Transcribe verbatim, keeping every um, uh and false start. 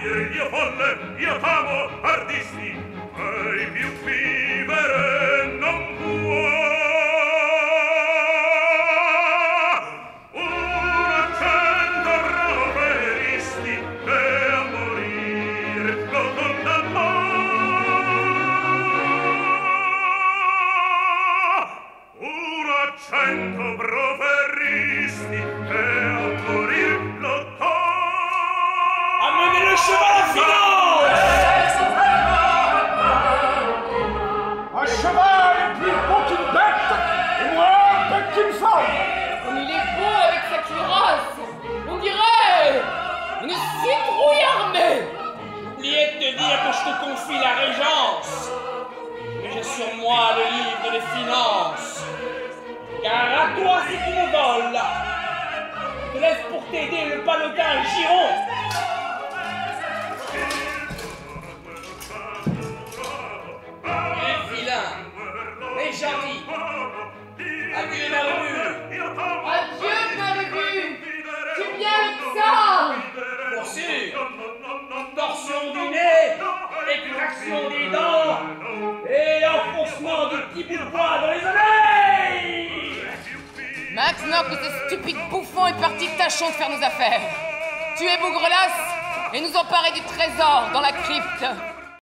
dire io folle, io t'amo, ardisti, mai più vivere non può. Una cento roveristi e a morire lo condannò. Una cento proveristi e a morir lottò. Amenez le cheval à finance! Un cheval est plus beau qu'une bête, et moins bête qu'une femme. Comme il est beau avec sa cuirasse, on dirait une citrouille armée. Oubliez de te dire que je te confie la régence, mais j'ai sur moi le livre des finances. Car à toi si tu me voles, je te laisse pour t'aider le palotin Giron. Les vilains, les gentils, adieu Malheureux. Adieu, Malheureux. Tu viens avec ça. Pour sûr, torsion du nez, extraction des dents et enfoncement du petit bout de bois dans les oreilles. Max Nock et ce stupide bouffon est parti tâchons de faire nos affaires. Tuer Bougrelas et nous emparer du trésor dans la crypte.